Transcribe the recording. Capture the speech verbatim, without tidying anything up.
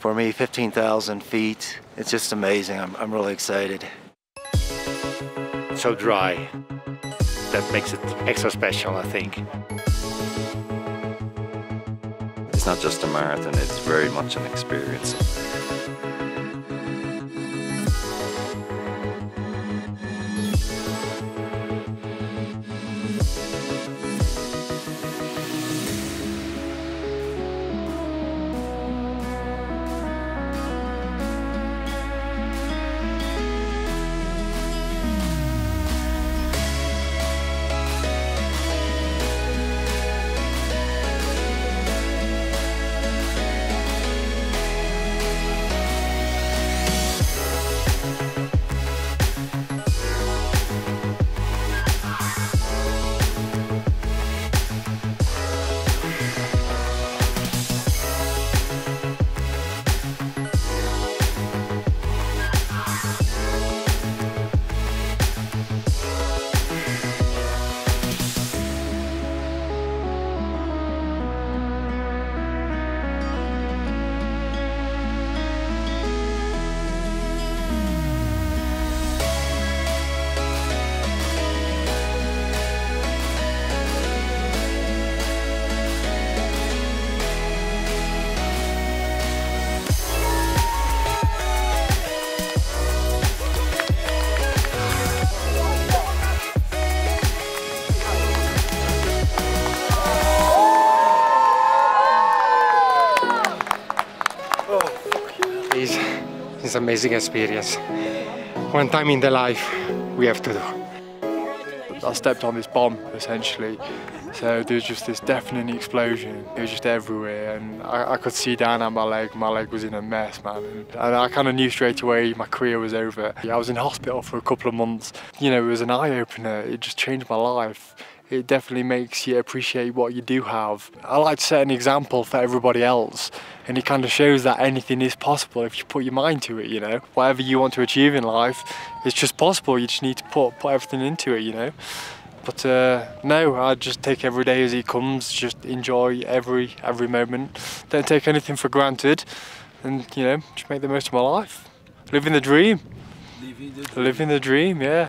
For me, fifteen thousand feet, it's just amazing. I'm, I'm really excited. So dry. That makes it extra special, I think. It's not just a marathon, it's very much an experience. It's, it's an amazing experience. One time in the life we have to do. I stepped on this bomb essentially, so there was just this deafening explosion. It was just everywhere, and I, I could see down at my leg. My leg was in a mess, man, and, and I kind of knew straight away my career was over. I was in hospital for a couple of months. You know, it was an eye-opener. It just changed my life. It definitely makes you appreciate what you do have. I like to set an example for everybody else, and it kind of shows that anything is possible if you put your mind to it, you know. Whatever you want to achieve in life, it's just possible. You just need to put, put everything into it, you know. But uh, no, I just take every day as it comes, just enjoy every, every moment. Don't take anything for granted, and, you know, just make the most of my life. Living the dream. Living the dream, yeah.